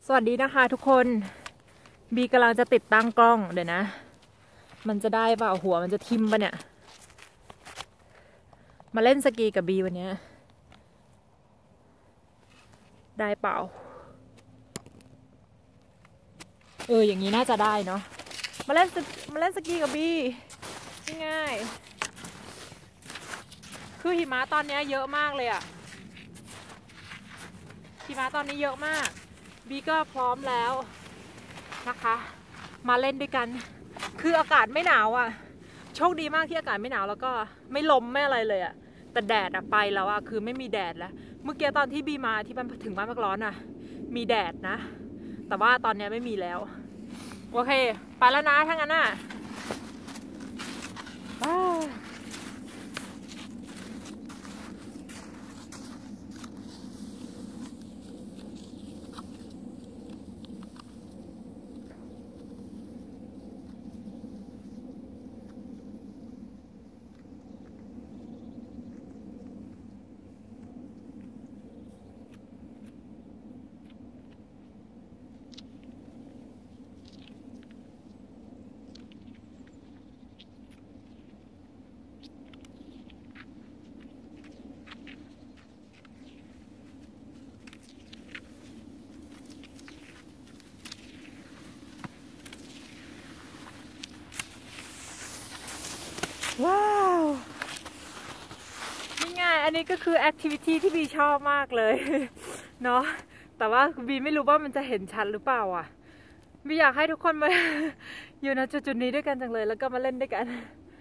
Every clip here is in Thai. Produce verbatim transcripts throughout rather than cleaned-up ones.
สวัสดีนะคะทุกคนบีกำลังจะติดตั้งกล้องเดี๋ยวนะมันจะได้เปล่าหัวมันจะทิ่มปะเนี่ยมาเล่นสกีกับบีวันนี้ได้เปล่าเอออย่างนี้น่าจะได้เนาะมาเล่นมาเล่นสกีกับบีง่ายคือหิมะตอนนี้เยอะมากเลยอะหิมะตอนนี้เยอะมากบีก็พร้อมแล้วนะคะมาเล่นด้วยกันคืออากาศไม่หนาวอ่ะโชคดีมากที่อากาศไม่หนาวแล้วก็ไม่ลมไม่อะไรเลยอ่ะแต่แดดอ่ะไปแล้วอ่ะคือไม่มีแดดแล้วเมื่อกี้ตอนที่บีมาที่บ้านถึงบ้านพักร้อนอ่ะมีแดดนะแต่ว่าตอนนี้ไม่มีแล้วโอเคไปแล้วนะถ้างั้นอ่ะว้าวนี่ไงอันนี้ก็คือแอคทิวิตี้ที่บีชอบมากเลยเนาะแต่ว่าบีไม่รู้ว่ามันจะเห็นชัดหรือเปล่าอ่ะบีอยากให้ทุกคนมา อยู่ในจุดๆนี้ด้วยกันจังเลยแล้วก็มาเล่นด้วยกัน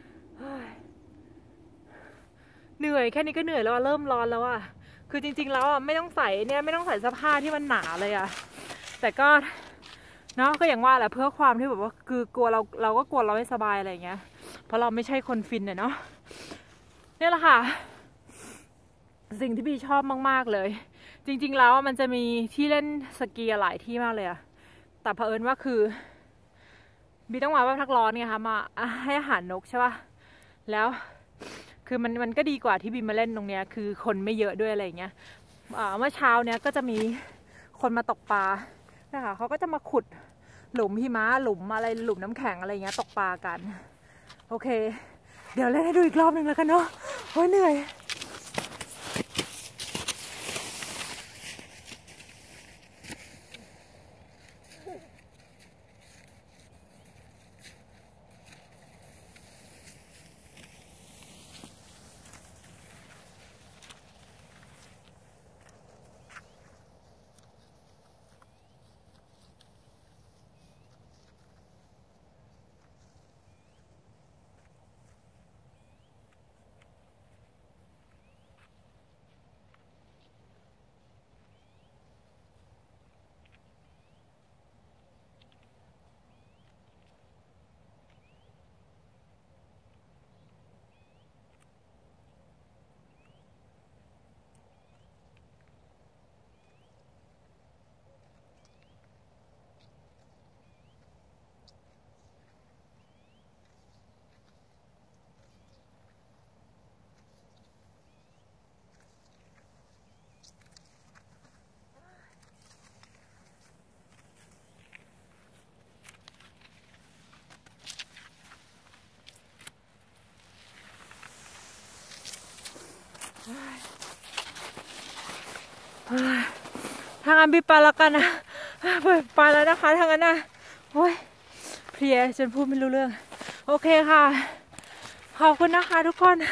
เหนื่อยแค่นี้ก็เหนื่อยแล้วเริ่มร้อนแล้วอ่ะคือจริงๆแล้วอ่ะไม่ต้องใส่เนี่ยไม่ต้องใส่เสื้อผ้าที่มันหนาเลยอ่ะแต่ก็เนาะก็อย่างว่าแหละเพื่อความที่แบบว่าคือกลัวเราเราก็กลัวเราไม่สบายอะไรอย่างเงี้ยเพราะเราไม่ใช่คนฟินเนาะนี่แหละค่ะสิ่งที่บีชอบมากๆเลยจริงๆแล้วมันจะมีที่เล่นสกีหลายที่มากเลยอะแต่เผอิญว่าคือบีต้องมาว่าพักร้อนไงคะมาให้อาหารนกใช่ป่ะแล้วคือมันมันก็ดีกว่าที่บีมาเล่นตรงเนี้ยคือคนไม่เยอะด้วยอะไรอย่างเงี้ยเมื่อเช้าเนี้ยก็จะมีคนมาตกปลานะคะเขาก็จะมาขุดหลุมหิมะหลุมอะไรหลุมน้ำแข็งอะไรเงี้ยตกปลากันโอเคเดี๋ยวเล่นให้ดูอีกรอบหนึ่งแล้วกันเนาะโอ้ยเหนื่อยทางอันบีไปแล้วกันนะไปแล้วนะคะทางนั้นนะโอ้ยเพลียจนพูดไม่รู้เรื่องโอเคค่ะขอบคุณนะคะทุกคน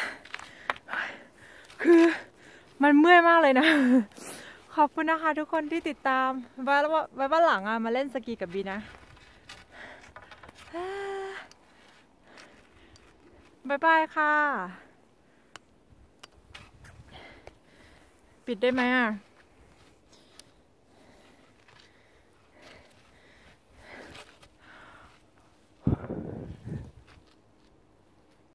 คือมันเมื่อยมากเลยนะขอบคุณนะคะทุกคนที่ติดตามไว้แล้วไว้วันหลังอ่ะมาเล่นสกีกับบีนะบ๊ายบายค่ะปิดได้ไหมอ่ะ